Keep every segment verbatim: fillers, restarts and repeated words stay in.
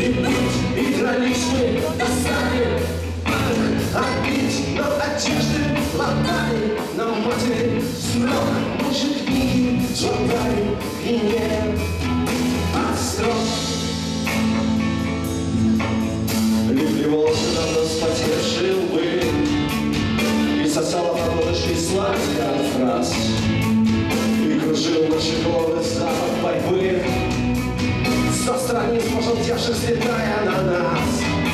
И путь, и дрались мы достали. Отбить, но одежды латали. На матери срок, больше книги глотали. И не остров. Липли волосы давно спотевшие лбы. И сосала по ладошке сладких фраз. И кружил наши головы запах борьбы. Со страниц пожелтевших, слетая на нас.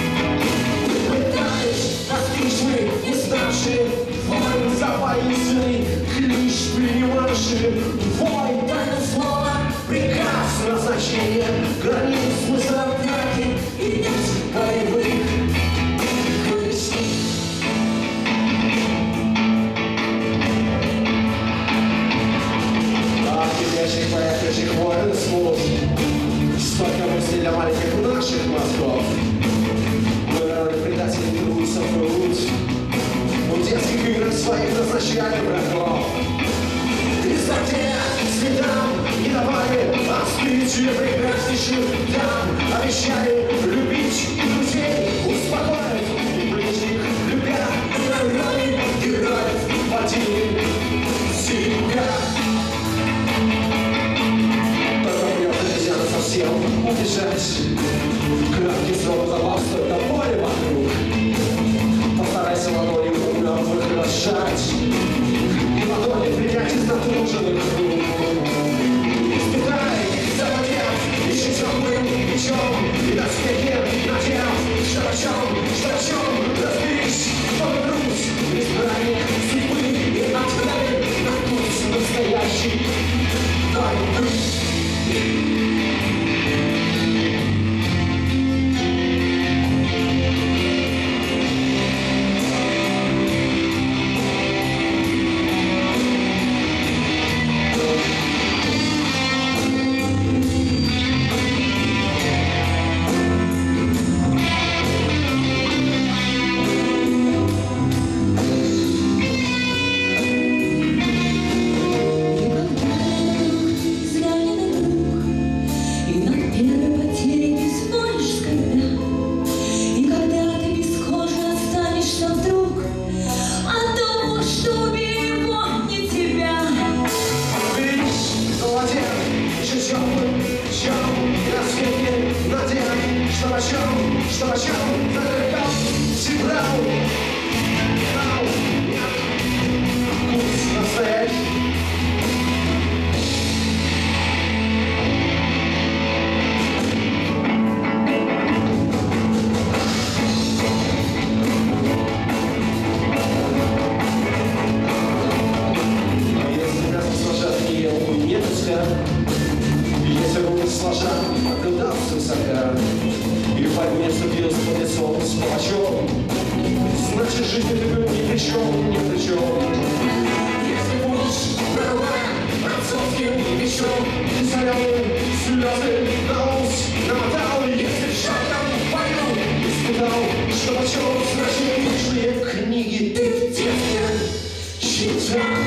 Пытались постичь мы, не знавшие вой за воинственный клич принимавшие. Вой, тайна слова, приказ, назначение границ, смысла враги и нет боевых колесниц. От кипящих, поехавших воин смут. Столько мыслей для маленьких наших мозгов. Мы рады предатели берутся в грудь. У детских игр своих назначали врагов. И за те следам не давали остыть прекраснейшим дам. Обещали любить и друзей, успокоить и ближних, любя народы героев, водили себя. Совсем убежать. Краткий срок забав, столько боли вокруг. Постарайся ладони у мертвых разжать. И ладони принять из натруженных рук. Испытай, заводев, ищи теплым мечом. И доспехи надев, что о чем, что о чем разберись. Чтобы груз, избранник судьбы и отправить на курс настоящий борьбы. Что о чем задыхал, сибрал, знал, нет, вкус настоящий. А если мясо сложат не ел, нет взгляд. Если руки сложат, наблюдал свысока. И в борьбе вступил с подлецом, с палачом. Значит, жизнь ты был ни при чем, ни при чем. Если будешь прорвать отцовским мечом, соленые слезы на ус намотал. Если в шагом пойду, испытал, что почем страшнее книги ты в детстве читал.